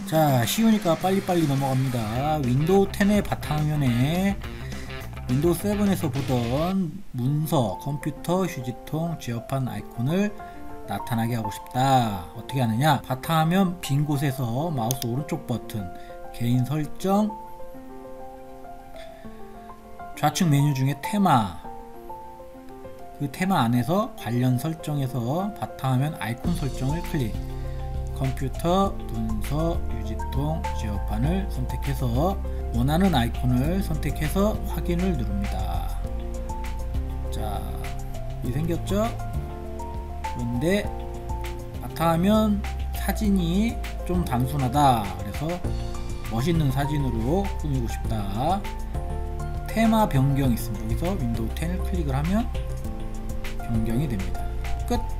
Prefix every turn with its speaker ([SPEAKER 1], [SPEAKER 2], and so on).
[SPEAKER 1] 자, 쉬우니까 빨리빨리 넘어갑니다. 윈도우 10의 바탕화면에 윈도우 7에서 보던 문서, 컴퓨터, 휴지통, 지역판 아이콘을 나타나게 하고 싶다. 어떻게 하느냐? 바탕화면 빈 곳에서 마우스 오른쪽 버튼, 개인 설정, 좌측 메뉴 중에 테마, 그 테마 안에서 관련 설정에서 바탕화면 아이콘 설정을 클릭, 컴퓨터, 문서, 휴지통, 지역판을 선택해서 원하는 아이콘을 선택해서 확인을 누릅니다. 자, 이 생겼죠? 그런데 바탕화면 사진이 좀 단순하다. 그래서 멋있는 사진으로 꾸미고 싶다. 테마 변경 있습니다. 여기서 윈도우 10을 클릭을 하면 변경이 됩니다. 끝!